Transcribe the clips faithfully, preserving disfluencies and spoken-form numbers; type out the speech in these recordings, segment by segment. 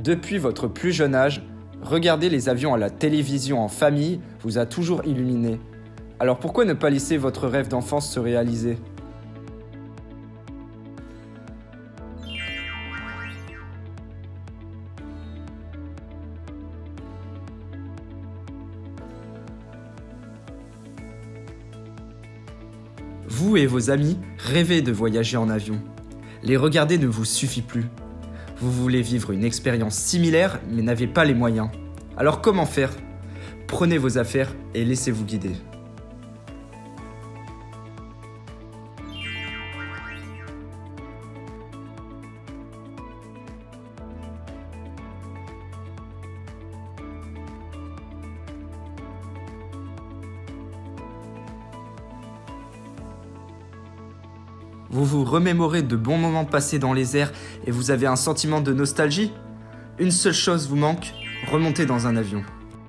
Depuis votre plus jeune âge, regarder les avions à la télévision en famille vous a toujours illuminé. Alors pourquoi ne pas laisser votre rêve d'enfance se réaliser ? Vous et vos amis rêvez de voyager en avion. Les regarder ne vous suffit plus. Vous voulez vivre une expérience similaire mais n'avez pas les moyens. Alors comment faire ? Prenez vos affaires et laissez-vous guider. Vous vous remémorez de bons moments passés dans les airs et vous avez un sentiment de nostalgie ? Une seule chose vous manque, remonter dans un avion.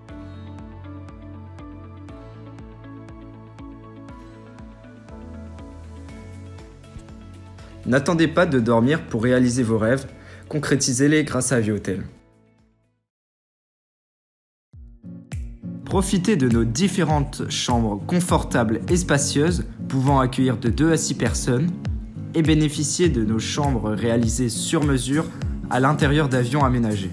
N'attendez pas de dormir pour réaliser vos rêves, concrétisez-les grâce à Aviohotel. Profitez de nos différentes chambres confortables et spacieuses, pouvant accueillir de deux à six personnes, et bénéficiez de nos chambres réalisées sur mesure à l'intérieur d'avions aménagés.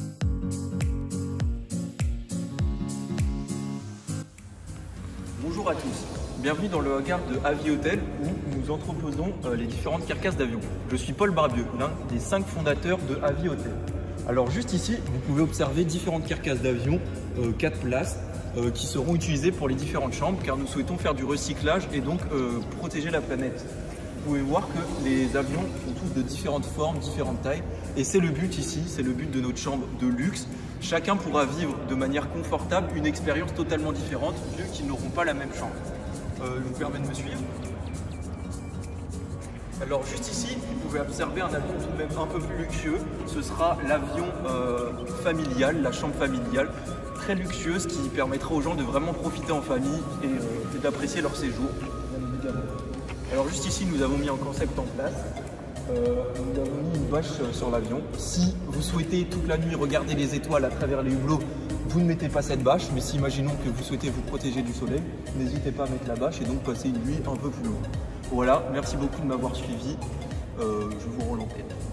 Bonjour à tous, bienvenue dans le hangar de Aviohotel où nous entreposons euh, les différentes carcasses d'avions. Je suis Paul Barbieux, l'un des cinq fondateurs de Aviohotel. Alors juste ici, vous pouvez observer différentes carcasses d'avions, euh, quatre places, euh, qui seront utilisées pour les différentes chambres car nous souhaitons faire du recyclage et donc euh, protéger la planète. Vous pouvez voir que les avions sont tous de différentes formes, différentes tailles et c'est le but ici, c'est le but de notre chambre de luxe. Chacun pourra vivre de manière confortable une expérience totalement différente vu qu'ils n'auront pas la même chambre. Euh, je vous permets de me suivre. Alors juste ici, vous pouvez observer un avion tout de même un peu plus luxueux. Ce sera l'avion euh, familial, la chambre familiale, très luxueuse qui permettra aux gens de vraiment profiter en famille et, euh, et d'apprécier leur séjour. Alors juste ici, nous avons mis un concept en place. Euh, nous avons mis une bâche sur l'avion. Si vous souhaitez toute la nuit regarder les étoiles à travers les hublots, vous ne mettez pas cette bâche, mais si imaginons que vous souhaitez vous protéger du soleil, n'hésitez pas à mettre la bâche et donc passer une nuit un peu plus longue. Voilà, merci beaucoup de m'avoir suivi, euh, je vous rends l'antenne.